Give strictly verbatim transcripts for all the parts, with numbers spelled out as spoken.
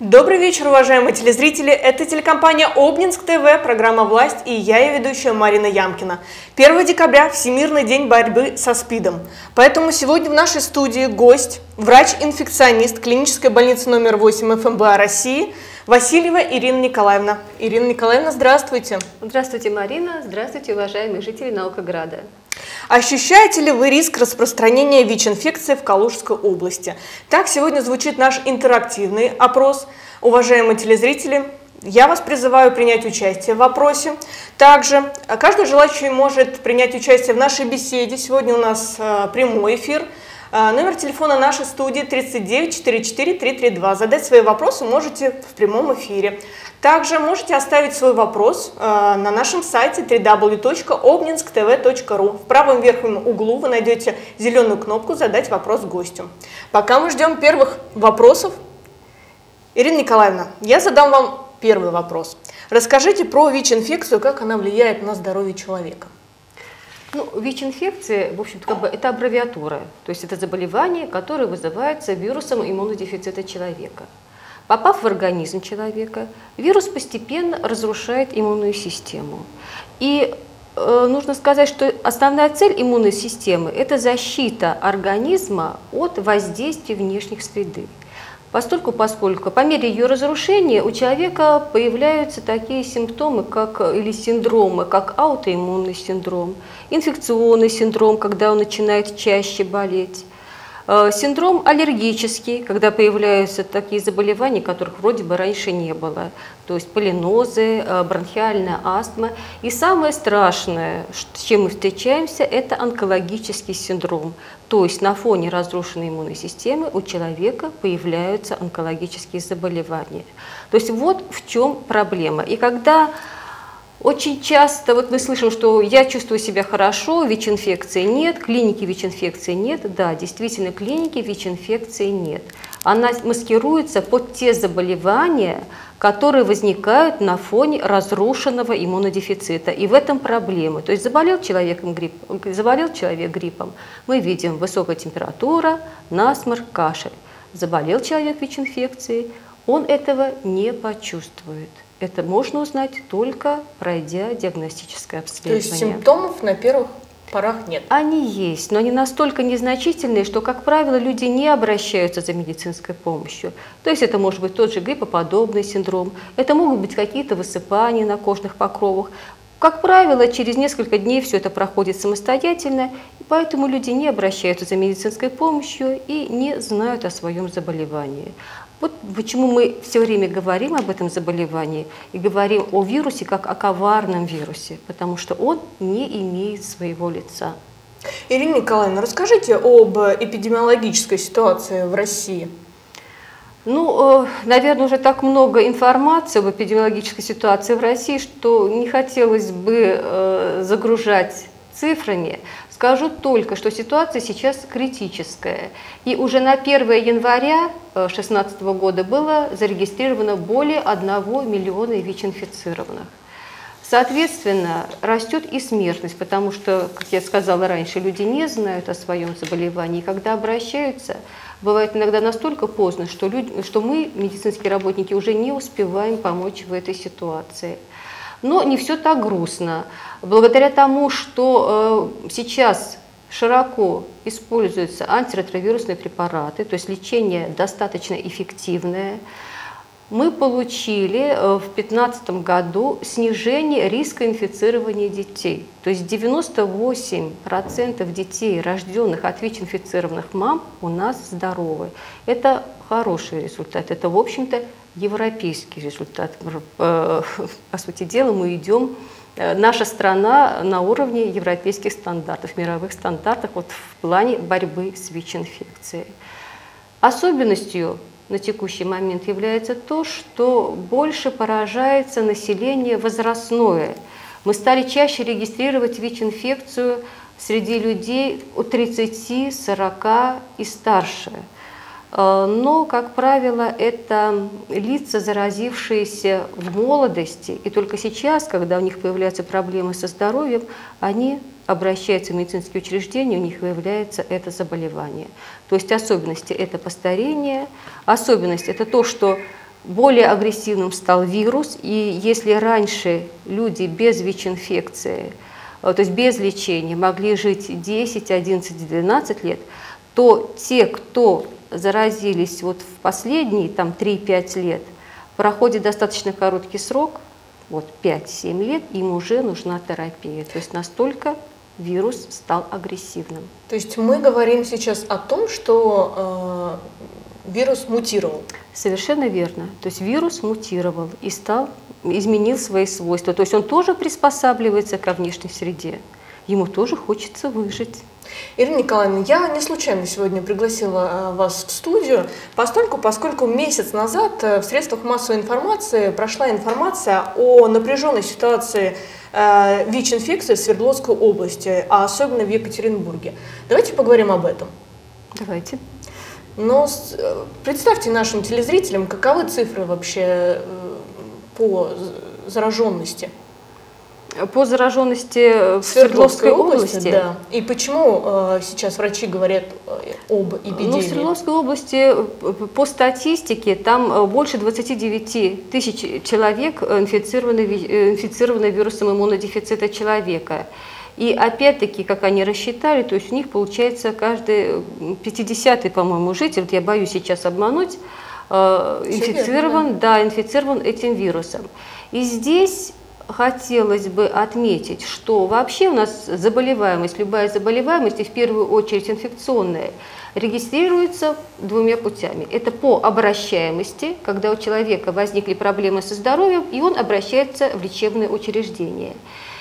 Добрый вечер, уважаемые телезрители. Это телекомпания Обнинск ТВ, программа «Власть» и я, ее ведущая Марина Ямкина. первого декабря – Всемирный день борьбы со СПИДом. Поэтому сегодня в нашей студии гость, врач-инфекционист клинической больницы номер восемь эф эм бэ а России Васильева Ирина Николаевна. Ирина Николаевна, здравствуйте. Здравствуйте, Марина. Здравствуйте, уважаемые жители Наукограда. Ощущаете ли вы риск распространения ВИЧ-инфекции в Калужской области? Так сегодня звучит наш интерактивный опрос. Уважаемые телезрители, я вас призываю принять участие в вопросе. Также каждый желающий может принять участие в нашей беседе. Сегодня у нас прямой эфир. Номер телефона нашей студии тридцать девять сорок четыре триста тридцать два. Задать свои вопросы можете в прямом эфире. Также можете оставить свой вопрос на нашем сайте дабл ю дабл ю дабл ю точка обнинск тэ вэ точка ру. В правом верхнем углу вы найдете зеленую кнопку «Задать вопрос гостю». Пока мы ждем первых вопросов, Ирина Николаевна, я задам вам первый вопрос. Расскажите про ВИЧ-инфекцию, как она влияет на здоровье человека. Ну, ВИЧ-инфекция, в общем-то, как бы это аббревиатура, то есть это заболевание, которое вызывается вирусом иммунодефицита человека. Попав в организм человека, вирус постепенно разрушает иммунную систему. И э, нужно сказать, что основная цель иммунной системы – это защита организма от воздействия внешних среды. Постольку, поскольку по мере ее разрушения у человека появляются такие симптомы, как, или синдромы, как аутоиммунный синдром, инфекционный синдром, когда он начинает чаще болеть, синдром аллергический, когда появляются такие заболевания, которых вроде бы раньше не было, то есть полинозы, бронхиальная астма. И самое страшное, с чем мы встречаемся, это онкологический синдром. То есть на фоне разрушенной иммунной системы у человека появляются онкологические заболевания. То есть вот в чем проблема. И когда очень часто вот мы слышим, что я чувствую себя хорошо, ВИЧ-инфекции нет, клиники ВИЧ-инфекции нет. Да, действительно, клиники ВИЧ-инфекции нет. Она маскируется под те заболевания, которые возникают на фоне разрушенного иммунодефицита. И в этом проблема. То есть заболел, человеком грипп, заболел человек гриппом, мы видим высокая температура, насморк, кашель. Заболел человек ВИЧ-инфекцией, он этого не почувствует. Это можно узнать только пройдя диагностическое обследование. То есть симптомов на первых порах нет? Они есть, но они настолько незначительные, что, как правило, люди не обращаются за медицинской помощью. То есть это может быть тот же гриппоподобный синдром, это могут быть какие-то высыпания на кожных покровах. Как правило, через несколько дней все это проходит самостоятельно, и поэтому люди не обращаются за медицинской помощью и не знают о своем заболевании. Вот почему мы все время говорим об этом заболевании и говорим о вирусе как о коварном вирусе, потому что он не имеет своего лица. Ирина Николаевна, расскажите об эпидемиологической ситуации в России. Ну, наверное, уже так много информации об эпидемиологической ситуации в России, что не хотелось бы загружать цифрами. Скажу только, что ситуация сейчас критическая. И уже на первое января две тысячи шестнадцатого года было зарегистрировано более одного миллиона ВИЧ-инфицированных. Соответственно, растет и смертность, потому что, как я сказала раньше, люди не знают о своем заболевании. И когда обращаются, бывает иногда настолько поздно, что, люди, что мы, медицинские работники, уже не успеваем помочь в этой ситуации. Но не все так грустно. Благодаря тому, что э, сейчас широко используются антиретровирусные препараты, то есть лечение достаточно эффективное, мы получили в две тысячи пятнадцатом году снижение риска инфицирования детей. То есть девяносто восемь процентов детей, рожденных от ВИЧ-инфицированных мам, у нас здоровы. Это хороший результат. Это, в общем-то, европейский результат. По сути дела, мы идем, наша страна на уровне европейских стандартов, мировых стандартов вот в плане борьбы с ВИЧ-инфекцией. Особенностью на текущий момент является то, что больше поражается население возрастное. Мы стали чаще регистрировать ВИЧ-инфекцию среди людей от тридцати, сорока и старше. Но, как правило, это лица, заразившиеся в молодости, и только сейчас, когда у них появляются проблемы со здоровьем, они обращаются в медицинские учреждения, у них выявляется это заболевание. То есть особенности – это постарение, особенность – это то, что более агрессивным стал вирус, и если раньше люди без ВИЧ-инфекции, то есть без лечения, могли жить десять, одиннадцать, двенадцать лет, то те, кто заразились вот в последние там, три-пять лет, проходит достаточно короткий срок, вот пять-семь лет, им уже нужна терапия. То есть настолько вирус стал агрессивным. То есть мы говорим сейчас о том, что э, вирус мутировал. Совершенно верно. То есть вирус мутировал и стал, изменил свои свойства. То есть он тоже приспосабливается ко внешней среде. Ему тоже хочется выжить. Ирина Николаевна, я не случайно сегодня пригласила вас в студию, поскольку, поскольку месяц назад в средствах массовой информации прошла информация о напряженной ситуации ВИЧ-инфекции в Свердловской области, а особенно в Екатеринбурге. Давайте поговорим об этом. Давайте. Но представьте нашим телезрителям, каковы цифры вообще по зараженности? По зараженности в Свердловской, Свердловской области, области да. И почему э, сейчас врачи говорят об эпидемии? Ну, в Свердловской области по статистике там больше двадцати девяти тысяч человек инфицированы, инфицированы вирусом иммунодефицита человека. И опять-таки, как они рассчитали, то есть у них получается каждый пятидесятый, по-моему, житель, я боюсь сейчас обмануть, э, инфицирован, верно, да, инфицирован этим вирусом. И здесь хотелось бы отметить, что вообще у нас заболеваемость, любая заболеваемость, и в первую очередь инфекционная, регистрируется двумя путями. Это по обращаемости, когда у человека возникли проблемы со здоровьем, и он обращается в лечебное учреждение.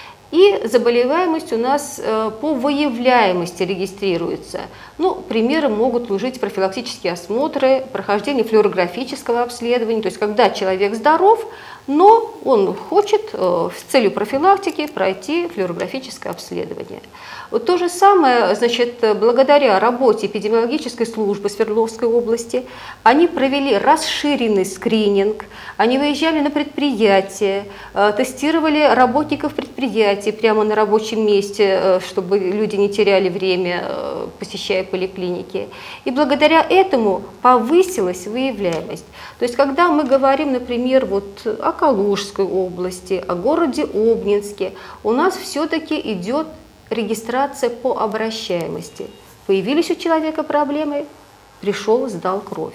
И заболеваемость у нас по выявляемости регистрируется. Ну, примером могут служить профилактические осмотры, прохождение флюорографического обследования, то есть когда человек здоров, но он хочет с целью профилактики пройти флюорографическое обследование. Вот то же самое, значит, благодаря работе эпидемиологической службы Свердловской области, они провели расширенный скрининг, они выезжали на предприятия, тестировали работников предприятий прямо на рабочем месте, чтобы люди не теряли время, посещая поликлиники. И благодаря этому повысилась выявляемость. То есть, когда мы говорим, например, вот о Калужской области, о городе Обнинске, у нас все-таки идет регистрация по обращаемости. Появились у человека проблемы, пришел, сдал кровь.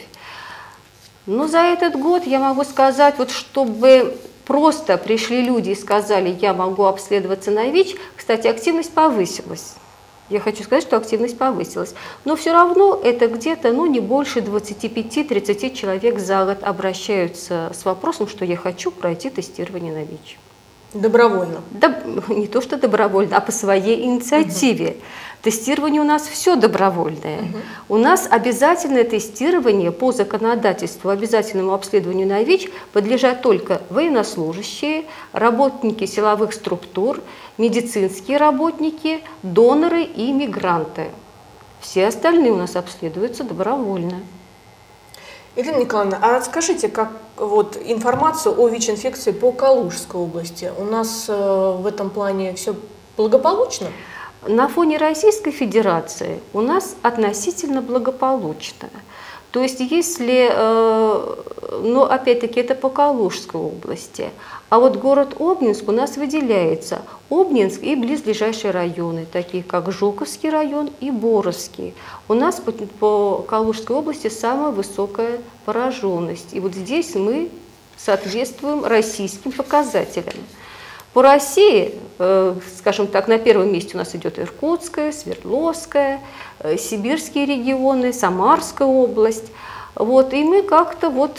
Но за этот год я могу сказать, вот чтобы просто пришли люди и сказали, я могу обследоваться на ВИЧ, кстати, активность повысилась. Я хочу сказать, что активность повысилась. Но все равно это где-то ну, не больше двадцати пяти — тридцати человек за год обращаются с вопросом, что я хочу пройти тестирование на ВИЧ. Добровольно? Да, не то, что добровольно, а по своей инициативе. Угу. Тестирование у нас все добровольное. Угу. У нас обязательное тестирование по законодательству, обязательному обследованию на ВИЧ подлежат только военнослужащие, работники силовых структур, медицинские работники, доноры и мигранты. Все остальные у нас обследуются добровольно. Ирина Николаевна, а расскажите, как вот информацию о ВИЧ-инфекции по Калужской области. У нас э, в этом плане все благополучно? На фоне Российской Федерации у нас относительно благополучно. То есть если, э, ну опять-таки это по Калужской области, а вот город Обнинск у нас выделяется. Обнинск и близлежащие районы, такие как Жуковский район и Боровский. У нас по, по Калужской области самая высокая пораженность. И вот здесь мы соответствуем российским показателям. По России, э, скажем так, на первом месте у нас идет Иркутская, Свердловская, э, Сибирские регионы, Самарская область. Вот, и мы как-то вот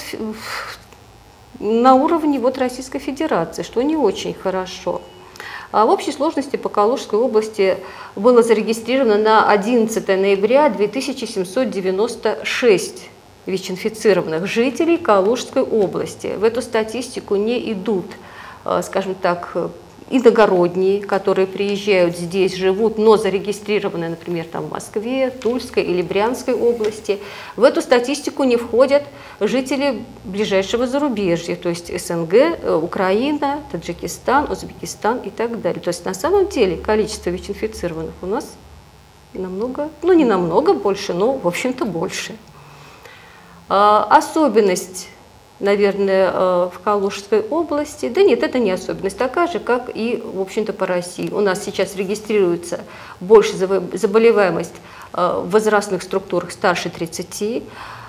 на уровне вот Российской Федерации, что не очень хорошо. А в общей сложности по Калужской области было зарегистрировано на одиннадцатое ноября две тысячи семьсот девяносто шесть ВИЧ-инфицированных жителей Калужской области. В эту статистику не идут, скажем так, иногородние, которые приезжают здесь, живут, но зарегистрированы, например, там в Москве, Тульской или Брянской области. В эту статистику не входят жители ближайшего зарубежья, то есть СНГ, Украина, Таджикистан, Узбекистан и так далее. То есть на самом деле количество ВИЧ-инфицированных у нас намного, ну не намного больше, но в общем-то больше. Особенность наверное, в Калужской области. Да нет, это не особенность, такая же, как и, в общем-то, по России. У нас сейчас регистрируется больше заболеваемость в возрастных структурах старше тридцати.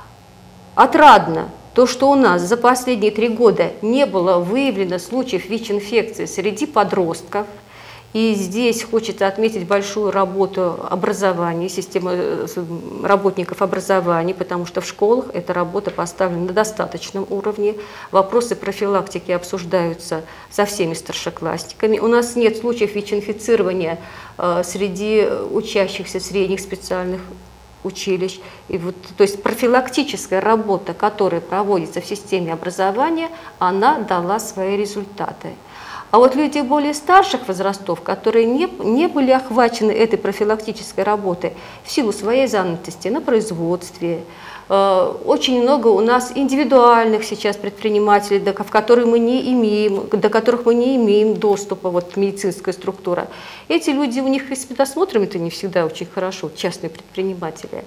Отрадно то, что у нас за последние три года не было выявлено случаев ВИЧ-инфекции среди подростков. И здесь хочется отметить большую работу образования, системы работников образования, потому что в школах эта работа поставлена на достаточном уровне. Вопросы профилактики обсуждаются со всеми старшеклассниками. У нас нет случаев ВИЧ-инфицирования среди учащихся средних специальных училищ. И вот, то есть профилактическая работа, которая проводится в системе образования, она дала свои результаты. А вот люди более старших возрастов, которые не, не были охвачены этой профилактической работой в силу своей занятости на производстве, э, очень много у нас индивидуальных сейчас предпринимателей, до, в которые мы не имеем, до которых мы не имеем доступа, вот медицинская структура. Эти люди, у них и с медосмотром это не всегда очень хорошо, частные предприниматели.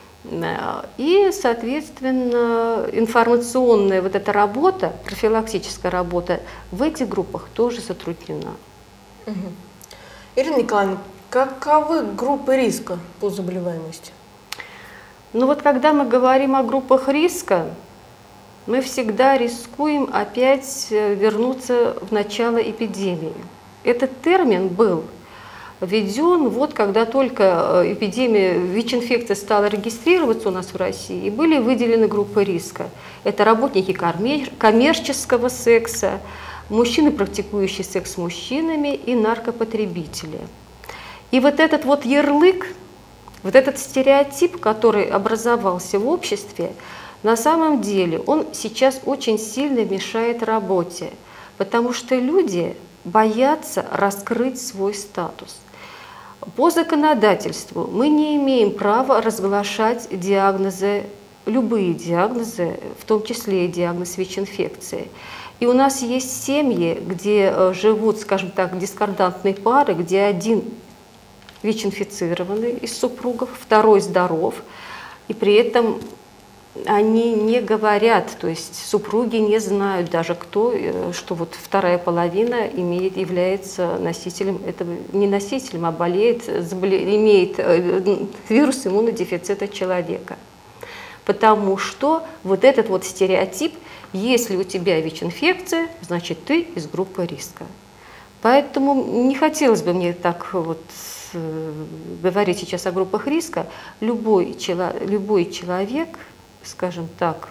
И, соответственно, информационная вот эта работа, профилактическая работа в этих группах тоже затруднена. Угу. Ирина Николаевна, каковы группы риска по заболеваемости? Ну вот когда мы говорим о группах риска, мы всегда рискуем опять вернуться в начало эпидемии. Этот термин был введен, вот когда только эпидемия ВИЧ-инфекции стала регистрироваться у нас в России, и были выделены группы риска. Это работники коммерческого секса, мужчины, практикующие секс с мужчинами, и наркопотребители. И вот этот вот ярлык, вот этот стереотип, который образовался в обществе, на самом деле он сейчас очень сильно мешает работе, потому что люди боятся раскрыть свой статус. По законодательству мы не имеем права разглашать диагнозы, любые диагнозы, в том числе и диагноз ВИЧ-инфекции. И у нас есть семьи, где живут, скажем так, дискордантные пары, где один ВИЧ-инфицированный из супругов, второй здоров, и при этом они не говорят, то есть супруги не знают даже кто, что вот вторая половина имеет, является носителем этого, не носителем, а болеет, заболе, имеет вирус иммунодефицита человека. Потому что вот этот вот стереотип, если у тебя ВИЧ-инфекция, значит ты из группы риска. Поэтому не хотелось бы мне так вот говорить сейчас о группах риска. Любой, любой человек, скажем так,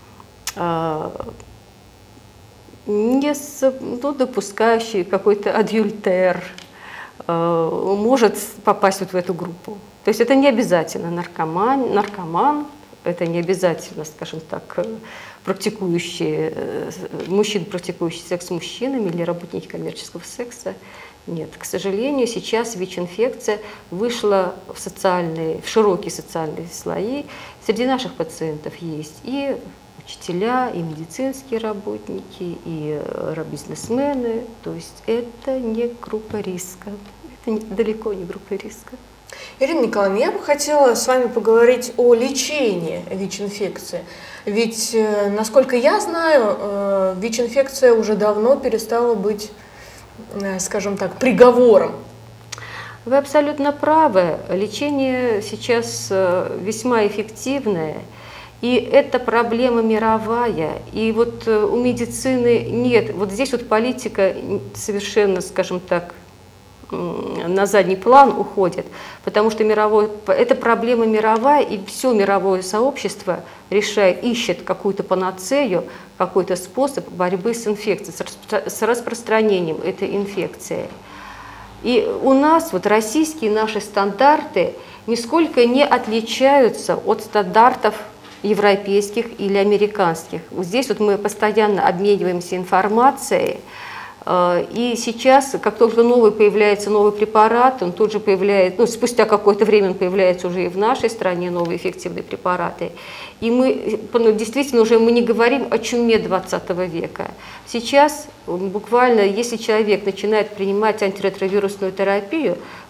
не ну, допускающий какой-то адюльтер, может попасть вот в эту группу. То есть это не обязательно наркоман, наркоман, это не обязательно, скажем так, практикующие, мужчины, практикующие секс с мужчинами или работники коммерческого секса. Нет, к сожалению, сейчас ВИЧ-инфекция вышла в, социальные, в широкие социальные слои. Среди наших пациентов есть и учителя, и медицинские работники, и бизнесмены. То есть это не группа риска, это не, далеко не группа риска. Ирина Николаевна, я бы хотела с вами поговорить о лечении ВИЧ-инфекции. Ведь, насколько я знаю, ВИЧ-инфекция уже давно перестала быть, скажем так, приговором. Вы абсолютно правы. Лечение сейчас весьма эффективное, и это проблема мировая. И вот у медицины нет, вот здесь вот политика совершенно, скажем так, на задний план уходит, потому что мировой, это проблема мировая, и все мировое сообщество решает, ищет какую-то панацею, какой-то способ борьбы с инфекцией, с распространением этой инфекции. И у нас вот российские наши стандарты нисколько не отличаются от стандартов европейских или американских. Вот здесь вот мы постоянно обмениваемся информацией. И сейчас, как только новый появляется новый препарат, он тут же появляется, ну, спустя какое-то время он появляется уже и в нашей стране новые эффективные препараты. И мы ну, действительно уже мы не говорим о чуме двадцатого века. Сейчас буквально, если человек начинает принимать антиретровирусную терапию, то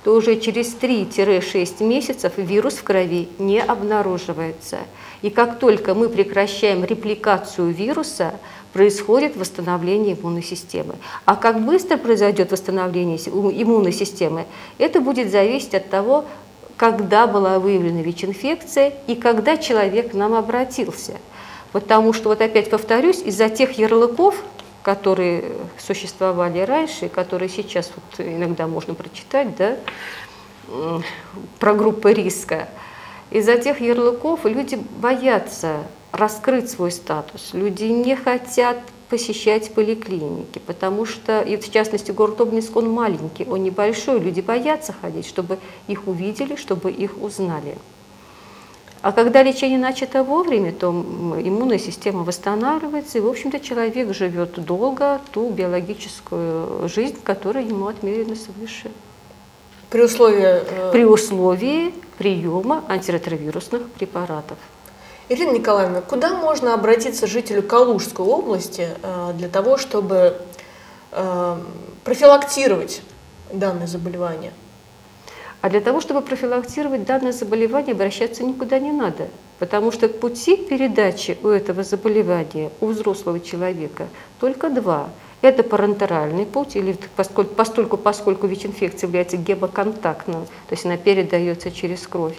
то уже через три-шесть месяцев вирус в крови не обнаруживается. И как только мы прекращаем репликацию вируса, происходит восстановление иммунной системы. А как быстро произойдет восстановление иммунной системы, это будет зависеть от того, когда была выявлена ВИЧ-инфекция и когда человек к нам обратился. Потому что, вот опять повторюсь, из-за тех ярлыков, которые существовали раньше, которые сейчас вот иногда можно прочитать, да, про группы риска, из-за тех ярлыков люди боятся раскрыть свой статус, люди не хотят посещать поликлиники, потому что, и в частности, город Обнинск, он маленький, он небольшой, люди боятся ходить, чтобы их увидели, чтобы их узнали. А когда лечение начато вовремя, то иммунная система восстанавливается, и, в общем-то, человек живет долго ту биологическую жизнь, которая ему отмерена свыше. При условии... При условии приема антиретровирусных препаратов. Ирина Николаевна, куда можно обратиться жителю Калужской области для того, чтобы профилактировать данное заболевание? А для того, чтобы профилактировать данное заболевание, обращаться никуда не надо, потому что пути передачи у этого заболевания у взрослого человека только два. Это парентеральный путь, или поскольку, поскольку, поскольку ВИЧ-инфекция является гемоконтактным, то есть она передается через кровь,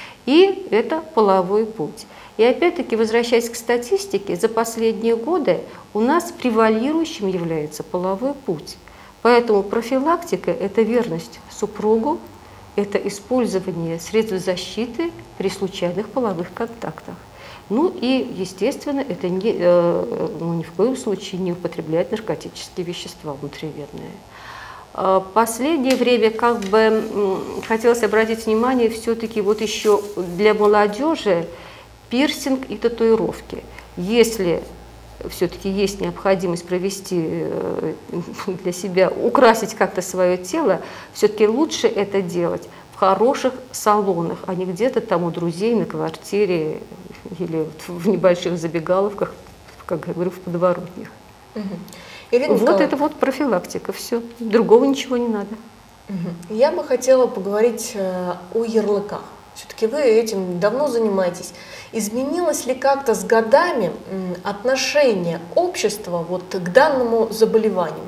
и это половой путь. И опять-таки, возвращаясь к статистике, за последние годы у нас превалирующим является половой путь. Поэтому профилактика – это верность супругу, это использование средств защиты при случайных половых контактах. Ну и, естественно, это не, э, ну, ни в коем случае не употреблять наркотические вещества внутривенные. Э, последнее время как бы э, хотелось обратить внимание все-таки вот еще для молодежи пирсинг и татуировки. Если все-таки есть необходимость провести э, для себя, украсить как-то свое тело, все-таки лучше это делать в хороших салонах, а не где-то там у друзей на квартире или в небольших забегаловках, как я говорю, в подворотнях. Угу. Вот это вот профилактика, все. Другого ничего не надо. Угу. Я бы хотела поговорить э, о ярлыках. Все-таки вы этим давно занимаетесь. Изменилось ли как-то с годами отношение общества вот к данному заболеванию?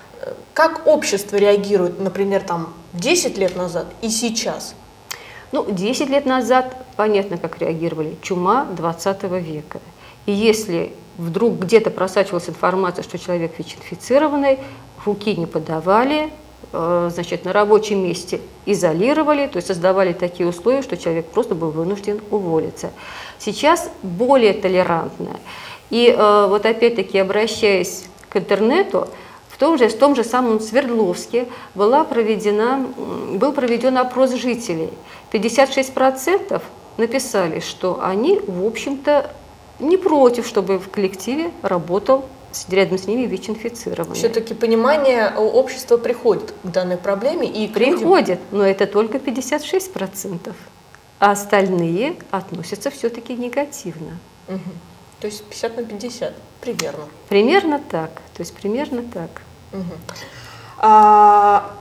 Как общество реагирует, например, там десять лет назад и сейчас? Ну, десять лет назад понятно, как реагировали. Чума двадцатого века. И если вдруг где-то просачивалась информация, что человек ВИЧ-инфицированный, руки не подавали, значит, на рабочем месте изолировали, то есть создавали такие условия, что человек просто был вынужден уволиться. Сейчас более толерантно. И вот опять-таки, обращаясь к интернету, в том же, в том же самом Свердловске была проведена, был проведен опрос жителей. пятьдесят шесть процентов написали, что они, в общем-то, не против, чтобы в коллективе работал рядом с ними ВИЧ-инфицированные. Все-таки понимание общества приходит к данной проблеме и приходит, но это только пятьдесят шесть процентов, а остальные относятся все-таки негативно. Угу. То есть пятьдесят на пятьдесят примерно. Примерно так. То есть примерно так. Угу. А,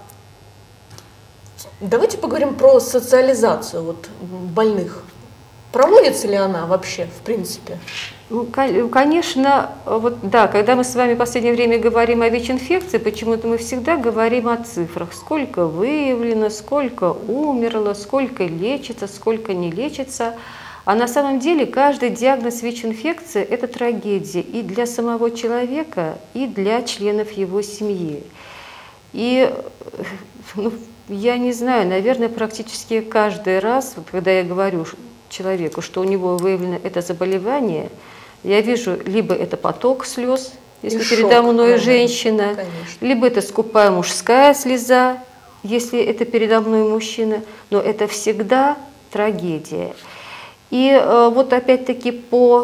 давайте поговорим про социализацию вот больных. Проводится ли она вообще, в принципе? Ну, конечно, вот да, когда мы с вами в последнее время говорим о ВИЧ-инфекции, почему-то мы всегда говорим о цифрах. Сколько выявлено, сколько умерло, сколько лечится, сколько не лечится. А на самом деле каждый диагноз ВИЧ-инфекции – это трагедия и для самого человека, и для членов его семьи. И ну, я не знаю, наверное, практически каждый раз, вот, когда я говорю человеку, что у него выявлено это заболевание, я вижу, либо это поток слез, если и передо шок, мной конечно, женщина, конечно. Либо это скупая мужская слеза, если это передо мной мужчина, но это всегда трагедия. И э, вот опять-таки по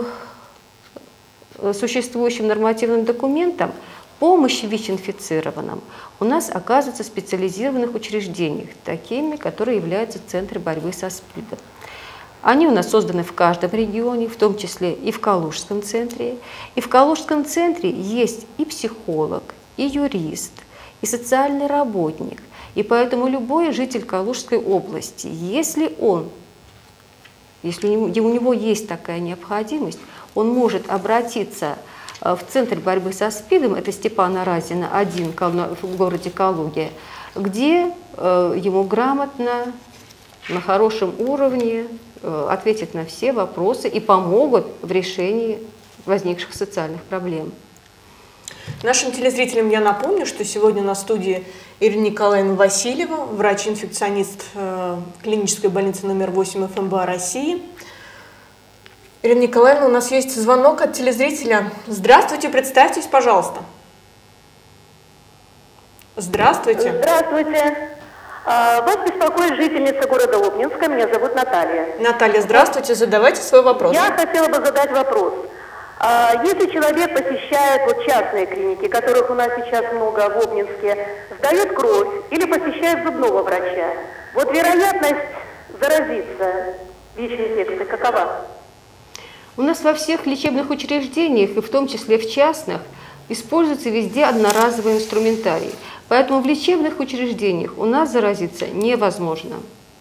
существующим нормативным документам помощь ВИЧ-инфицированным у нас оказывается в специализированных учреждениях, такими, которые являются центром борьбы со СПИДом. Они у нас созданы в каждом регионе, в том числе и в Калужском центре. И в Калужском центре есть и психолог, и юрист, и социальный работник. И поэтому любой житель Калужской области, если он, если у него есть такая необходимость, он может обратиться в Центр борьбы со СПИДом, это Степана Разина, один в городе Калуге, где ему грамотно, на хорошем уровне ответят на все вопросы и помогут в решении возникших социальных проблем. Нашим телезрителям я напомню, что сегодня на студии Ирина Николаевна Васильева, врач-инфекционист э, клинической больницы номер восемь эф эм бэ а России. Ирина Николаевна, у нас есть звонок от телезрителя. Здравствуйте, представьтесь, пожалуйста. Здравствуйте. Здравствуйте. Вас беспокоит жительница города Обнинска. Меня зовут Наталья. Наталья, здравствуйте. Задавайте свой вопрос. Я хотела бы задать вопрос. Если человек посещает вот частные клиники, которых у нас сейчас много в Обнинске, сдает кровь или посещает зубного врача, вот вероятность заразиться ВИЧ-инфекцией какова? У нас во всех лечебных учреждениях, и в том числе в частных, используется везде одноразовый инструментарий. Поэтому в лечебных учреждениях у нас заразиться невозможно.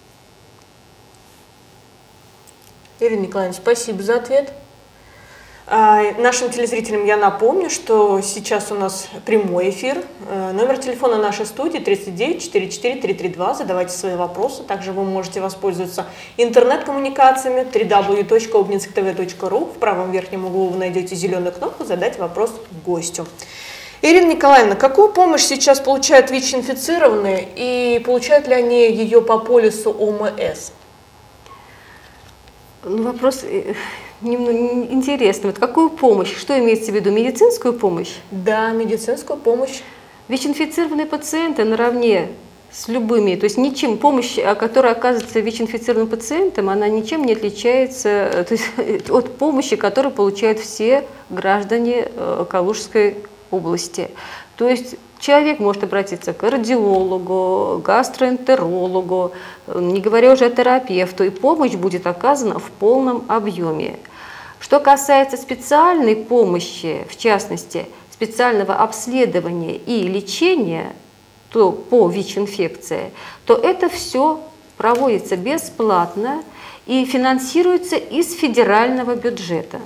Ирина Николаевна, спасибо за ответ. А, нашим телезрителям я напомню, что сейчас у нас прямой эфир. А, номер телефона нашей студии тридцать девять сорок четыре триста тридцать два. Задавайте свои вопросы. Также вы можете воспользоваться интернет-коммуникациями дабл ю дабл ю дабл ю точка обнинск тэ вэ точка ру. В правом верхнем углу вы найдете зеленую кнопку «Задать вопрос гостю». Ирина Николаевна, какую помощь сейчас получают ВИЧ-инфицированные и получают ли они ее по полису о эм эс? Ну, вопрос интересный. Вот какую помощь? Что имеется в виду? Медицинскую помощь? Да, медицинскую помощь. ВИЧ-инфицированные пациенты наравне с любыми, то есть ничем, помощь, которая оказывается ВИЧ-инфицированным пациентам, она ничем не отличается, то есть, от помощи, которую получают все граждане Калужской области. То есть человек может обратиться к кардиологу, гастроэнтерологу, не говоря уже о терапевту, и помощь будет оказана в полном объеме. Что касается специальной помощи, в частности, специального обследования и лечения то по ВИЧ-инфекции, то это все проводится бесплатно и финансируется из федерального бюджета.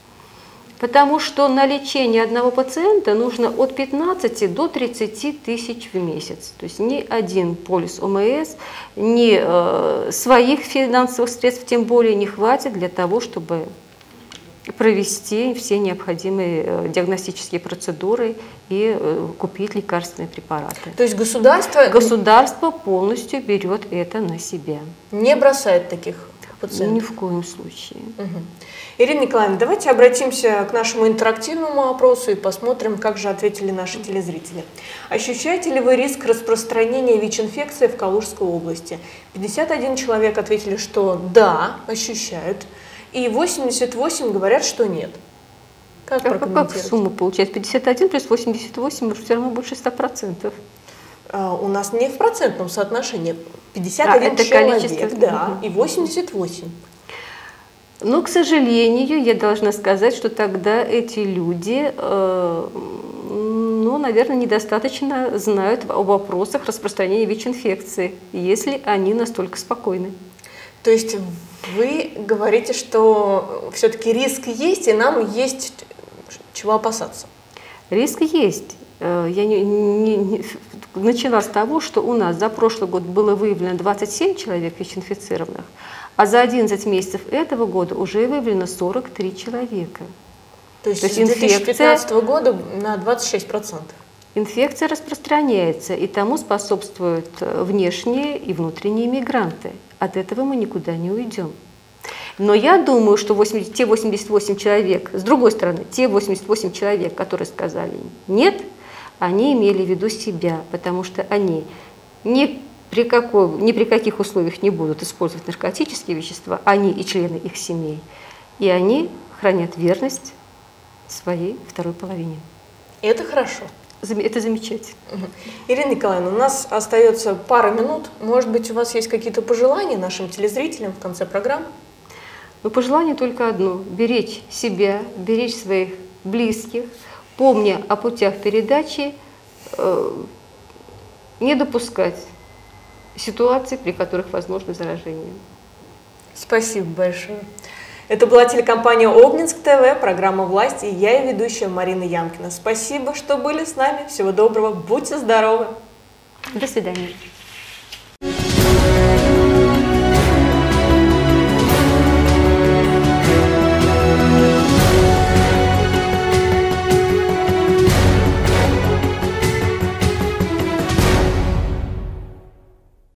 Потому что на лечение одного пациента нужно от пятнадцати до тридцати тысяч в месяц. То есть ни один полис о эм эс, ни э, своих финансовых средств тем более не хватит для того, чтобы провести все необходимые э, диагностические процедуры и э, купить лекарственные препараты. То есть государство... Государство полностью берет это на себя. Не бросает таких пациентов? Ни в коем случае. Угу. Ирина Николаевна, давайте обратимся к нашему интерактивному опросу и посмотрим, как же ответили наши телезрители. Ощущаете ли вы риск распространения ВИЧ-инфекции в Калужской области? пятьдесят один человек ответили, что да, ощущают, и восемьдесят восемь говорят, что нет. Как а как сумма получается? пятьдесят один плюс восемьдесят восемь все равно больше ста процентов. А, у нас не в процентном соотношении. пятьдесят один а, это человек, количество... да, и восемьдесят восемь. Но, к сожалению, я должна сказать, что тогда эти люди, э, ну, наверное, недостаточно знают о вопросах распространения ВИЧ-инфекции, если они настолько спокойны. То есть вы говорите, что все-таки риск есть, и нам есть чего опасаться? Риск есть. Я не, не, не, начала с того, что у нас за прошлый год было выявлено двадцать семь человек ВИЧ-инфицированных, а за одиннадцать месяцев этого года уже выявлено сорок три человека. То есть, То есть с две тысячи пятнадцатого года на двадцать шесть процентов. Инфекция распространяется, и тому способствуют внешние и внутренние мигранты. От этого мы никуда не уйдем. Но я думаю, что восемьдесят, те восемьдесят восемь человек, с другой стороны, те восемьдесят восемь человек, которые сказали «нет», они имели в виду себя, потому что они ни при, какой, ни при каких условиях не будут использовать наркотические вещества, они и члены их семей, и они хранят верность своей второй половине. Это хорошо. Это замечательно. Угу. Ирина Николаевна, у нас остается пара минут. Может быть, у вас есть какие-то пожелания нашим телезрителям в конце программы? Но пожелание только одно – беречь себя, беречь своих близких, помня о путях передачи, э, не допускать ситуаций, при которых возможно заражение. Спасибо большое. Это была телекомпания Обнинск ТВ, программа «Власть», и я, ее ведущая Марина Ямкина. Спасибо, что были с нами. Всего доброго. Будьте здоровы. До свидания.